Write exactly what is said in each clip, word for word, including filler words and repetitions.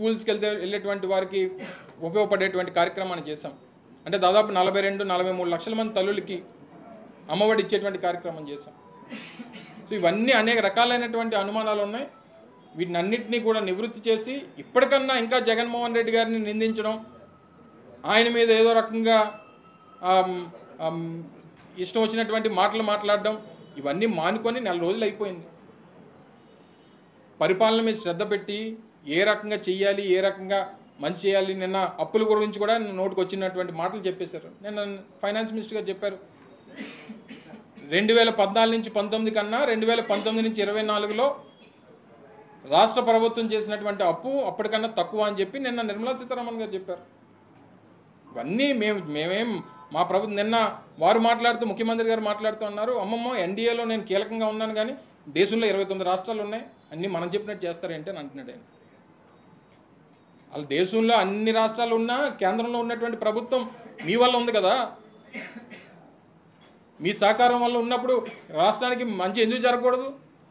స్కూల్స్కి వెళ్తే వెళ్ళేటువంటి వారికి ఉపయోగపడేటువంటి కార్యక్రమాన్ని చేశాం. అంటే దాదాపు నలభై రెండు నలభై మూడు లక్షల మంది తల్లులకి అమ్మఒడి ఇచ్చేటువంటి కార్యక్రమం చేశాం. సో ఇవన్నీ అనేక రకాలైనటువంటి అనుమానాలు ఉన్నాయి. వీటిని అన్నింటినీ కూడా నివృత్తి చేసి ఇప్పటికన్నా ఇంకా జగన్మోహన్ రెడ్డి గారిని నిందించడం, ఆయన మీద ఏదో రకంగా ఇష్టం వచ్చినటువంటి మాటలు మాట్లాడడం, ఇవన్నీ మానుకొని నెల రోజులు అయిపోయింది. పరిపాలన మీద శ్రద్ధ పెట్టి ఏ రకంగా చెయ్యాలి, ఏ రకంగా మంచి చేయాలి. నిన్న అప్పుల గురించి కూడా నోటికి వచ్చినటువంటి మాటలు చెప్పేశారు. నిన్న ఫైనాన్స్ మినిస్టర్ గారు చెప్పారు, రెండు వేల పద్నాలుగు నుంచి పంతొమ్మిది కన్నా రెండు వేల పంతొమ్మిది నుంచి ఇరవై నాలుగులో రాష్ట్ర ప్రభుత్వం చేసినటువంటి అప్పు అప్పటికన్నా తక్కువ అని చెప్పి నిన్న నిర్మలా సీతారామన్ గారు చెప్పారు. ఇవన్నీ మేము మేమేం మా ప్రభుత్వం నిన్న వారు మాట్లాడుతూ ముఖ్యమంత్రి గారు మాట్లాడుతూ ఉన్నారు, అమ్మమ్మ ఎన్డీఏలో నేను కీలకంగా ఉన్నాను కానీ దేశంలో ఇరవై తొమ్మిది రాష్ట్రాలు ఉన్నాయి, అన్నీ మనం చెప్పినట్టు చేస్తారేంటి అని అంటున్నాడు ఆయన. వాళ్ళ దేశంలో అన్ని రాష్ట్రాలు ఉన్నా కేంద్రంలో ఉన్నటువంటి ప్రభుత్వం మీ వల్ల ఉంది కదా, మీ సహకారం వల్ల ఉన్నప్పుడు రాష్ట్రానికి మంచి ఎందుకు జరగకూడదు?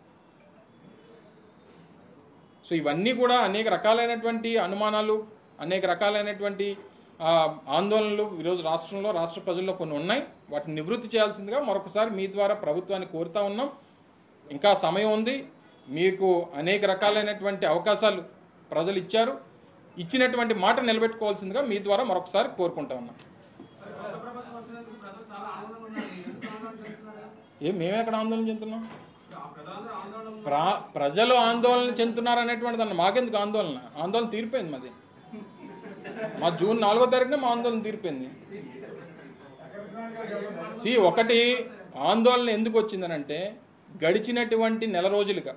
సో ఇవన్నీ కూడా అనేక రకాలైనటువంటి అనుమానాలు, అనేక రకాలైనటువంటి ఆందోళనలు ఈరోజు రాష్ట్రంలో రాష్ట్ర ప్రజల్లో కొన్ని ఉన్నాయి. వాటిని నివృత్తి చేయాల్సిందిగా మరొకసారి మీ ద్వారా ప్రభుత్వాన్ని కోరుతా ఉన్నాం. ఇంకా సమయం ఉంది. మీకు అనేక రకాలైనటువంటి అవకాశాలు ప్రజలు ఇచ్చారు. ఇచ్చినటువంటి మాట నిలబెట్టుకోవాల్సిందిగా మీ ద్వారా మరొకసారి కోరుకుంటా ఉన్నాం. ఏ మేమే ఎక్కడ ఆందోళన చెందుతున్నాం? ప్ర ప్రజలు ఆందోళన చెందుతున్నారు అనేటువంటిది అన్న మాకెందుకు ఆందోళన? ఆందోళన తీరిపోయింది మాది. మా జూన్ నాలుగో తారీఖున మా ఆందోళన తీరిపోయింది. సి ఒకటి ఆందోళన ఎందుకు వచ్చిందనంటే, గడిచినటువంటి నెల రోజులుగా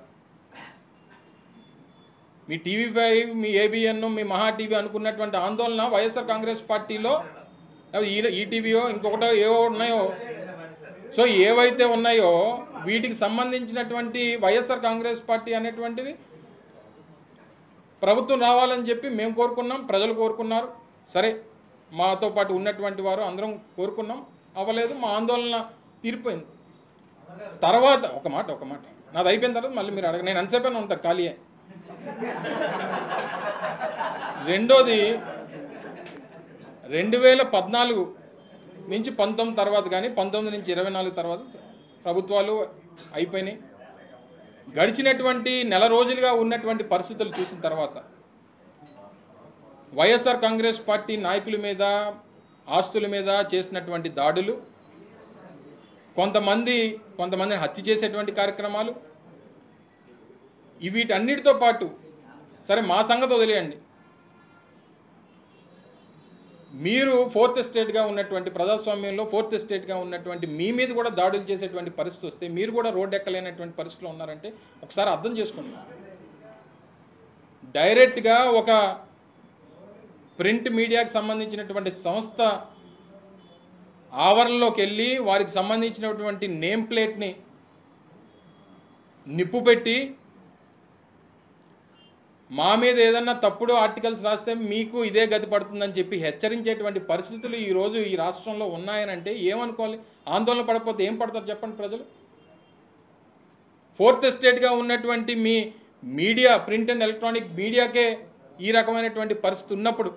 మీ టీవీ ఫైవ్, మీ ఏబిఎన్, మీ మహా టీవీ అనుకున్నటువంటి ఆందోళన వైఎస్ఆర్ కాంగ్రెస్ పార్టీలో ఈటీవీయో ఇంకొకటో ఏవో ఉన్నాయో, సో ఏవైతే ఉన్నాయో వీటికి సంబంధించినటువంటి వైఎస్ఆర్ కాంగ్రెస్ పార్టీ అనేటువంటిది ప్రభుత్వం రావాలని చెప్పి మేము కోరుకున్నాం, ప్రజలు కోరుకున్నారు. సరే, మాతో పాటు ఉన్నటువంటి వారు అందరం కోరుకున్నాం, అవ్వలేదు, మా ఆందోళన తీరిపోయింది. తర్వాత ఒక మాట ఒక మాట నాది అయిపోయిన తర్వాత మళ్ళీ మీరు అడగ, నేను ఎంతసేపైనా ఉంటాను ఖాళీయే. రెండోది, రెండు వేల పద్నాలుగు నుంచి పంతొమ్మిది తర్వాత కానీ పంతొమ్మిది నుంచి ఇరవై నాలుగు తర్వాత ప్రభుత్వాలు అయిపోయినాయి. గడిచినటువంటి నెల రోజులుగా ఉన్నటువంటి పరిస్థితులు చూసిన తర్వాత వైఎస్ఆర్ కాంగ్రెస్ పార్టీ నాయకుల మీద, ఆస్తుల మీద చేసినటువంటి దాడులు, కొంతమంది కొంతమందిని హత్య చేసేటువంటి కార్యక్రమాలు, వీటన్నిటితో పాటు సరే మా సంగతి వదిలేయండి, మీరు ఫోర్త్ ఎస్టేట్గా ఉన్నటువంటి ప్రజాస్వామ్యంలో ఫోర్త్ ఎస్టేట్గా ఉన్నటువంటి మీ మీద కూడా దాడులు చేసేటువంటి పరిస్థితి వస్తే మీరు కూడా రోడ్డు ఎక్కలేనటువంటి పరిస్థితిలో ఉన్నారంటే ఒకసారి అర్థం చేసుకోండి. డైరెక్ట్గా ఒక ప్రింట్ మీడియాకి సంబంధించినటువంటి సంస్థ ఆవరణలోకి వెళ్ళి వారికి సంబంధించినటువంటి నేమ్ ప్లేట్ని నిప్పు పెట్టి మా మీద ఏదన్నా తప్పుడు ఆర్టికల్స్ రాస్తే మీకు ఇదే గతి పడుతుందని చెప్పి హెచ్చరించేటువంటి పరిస్థితులు ఈరోజు ఈ రాష్ట్రంలో ఉన్నాయనంటే ఏమనుకోవాలి? ఆందోళన పడకపోతే ఏం పడతారు చెప్పండి ప్రజలు? ఫోర్త్ ఎస్టేట్గా ఉన్నటువంటి మీ మీడియా, ప్రింట్ అండ్ ఎలక్ట్రానిక్ మీడియాకే ఈ రకమైనటువంటి పరిస్థితి ఉన్నప్పుడు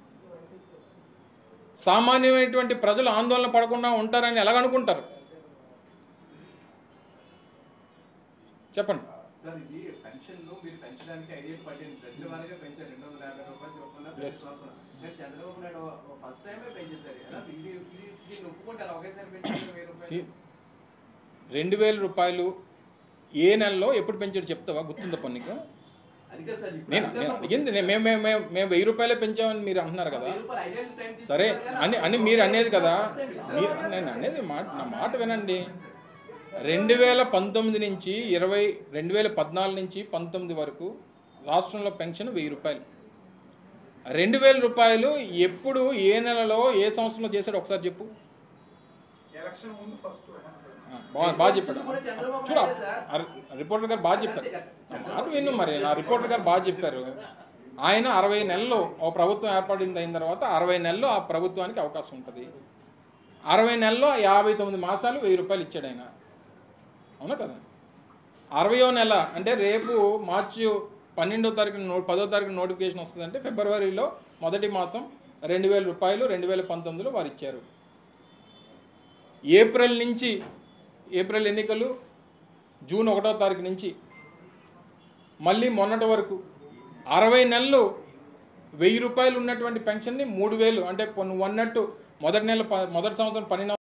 సామాన్యమైనటువంటి ప్రజలు ఆందోళన పడకుండా ఉంటారని ఎలాగనుకుంటారు చెప్పండి? రెండు వేల రూపాయలు ఏ నెలలో ఎప్పుడు పెంచాడు చెప్తావా? గుర్తుందా పన్నుకు? నేను అడిగింది మేము మేము వెయ్యి రూపాయలే పెంచామని మీరు అంటున్నారు కదా. సరే అని అని మీరు అనేది కదా. మీరు నేను అనేది మాట నా మాట వినండి. రెండు వేల పంతొమ్మిది నుంచి ఇరవై రెండు వేల పద్నాలుగు నుంచి పంతొమ్మిది వరకు రాష్ట్రంలో పెన్షన్ వెయ్యి రూపాయలు. రెండు వేల రూపాయలు ఎప్పుడు, ఏ నెలలో, ఏ సంవత్సరంలో చేశాడు ఒకసారి చెప్పు. బాగా చెప్పాడు చూడ రిపోర్టర్ గారు, బాగా చెప్పారు. మాట విన్ను మరి, నా రిపోర్టర్ గారు బాగా చెప్పారు. ఆయన అరవై నెలలు ఓ ప్రభుత్వం ఏర్పడింది అయిన తర్వాత అరవై నెలలు ఆ ప్రభుత్వానికి అవకాశం ఉంటుంది. అరవై నెలల్లో యాభై తొమ్మిది మాసాలు వెయ్యి రూపాయలు ఇచ్చాడు ఆయన, అవునా కదా? అరవయో నెల అంటే రేపు మార్చి పన్నెండో తారీఖున నో పదో తారీఖున నోటిఫికేషన్ వస్తుందంటే ఫిబ్రవరిలో మొదటి మాసం రెండు వేల రూపాయలు రెండు వేల పంతొమ్మిదిలో వారు ఇచ్చారు. ఏప్రిల్ నుంచి ఏప్రిల్ ఎన్నికలు జూన్ ఒకటో తారీఖు నుంచి మళ్ళీ మొన్నటి వరకు అరవై నెలలు వెయ్యి రూపాయలు ఉన్నటువంటి పెన్షన్ని మూడు వేలు అంటే నువ్వు అన్నట్టు మొదటి నెల మొదటి సంవత్సరం పన్నెండు